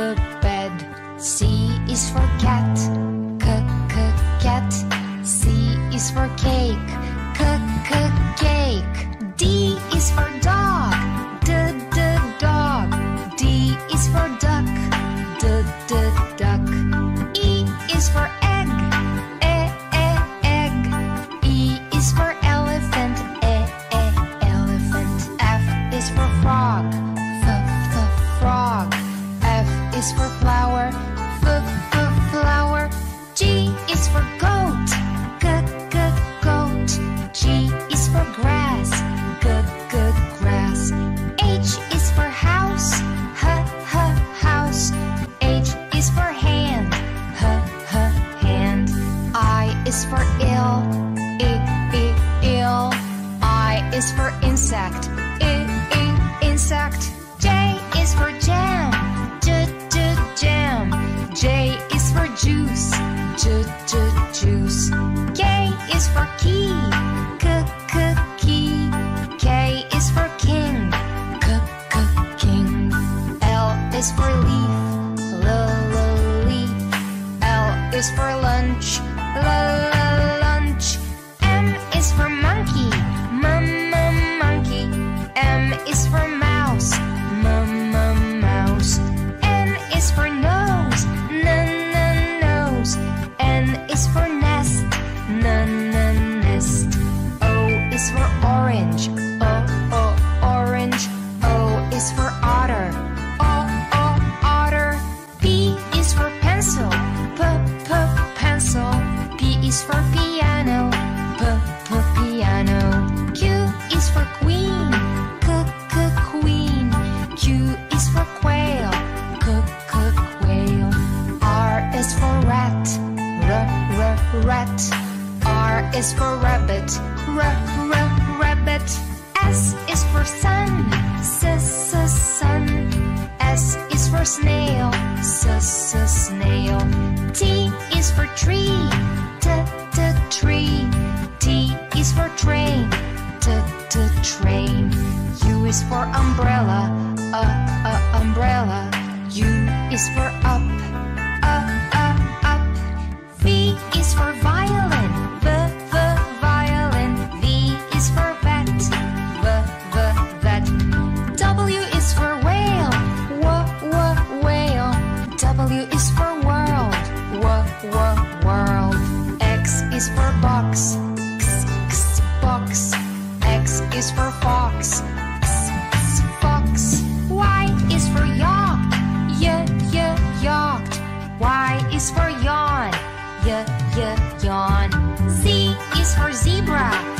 bed. C is for cat, cat. C is for cake, cake. D is for dog, dog. D is for duck, duck. E is for egg, egg. E is for elephant, elephant. F is for frog, frog. F is for flower, flower. G is for goat, goat. G is for grass, grass. H is for house, house. H is for hand, hand. I is for ill, ill. I is for insect, insect. J is for jam, jam. J is for juice, juice. K is for key, key. K is for king, king. L is for leaf, leaf. L is for lunch, lunch. M is for monkey, monkey. M is for mouse, mouse. N is for nose, nose. N is for nest, nest. O is for orange, orange. O is for otter, otter. P is for pencil, pencil. P is for piano, piano. Q is for queen, queen. Q is for quail, quail. R is for rat, rat. R is for rabbit, rabbit. S is for sun, sun. S is for snail, snail. T is for tree, tree. T is for train, train. U is for umbrella, umbrella. U is for up, up. V is for violin, violin. V is for vet, vet. W is for whale, whale. W is for world, world. X is for box, box. X is for fox, fox. Y is for yacht, yacht. Y is for yawn, yawn. Z is for zebra,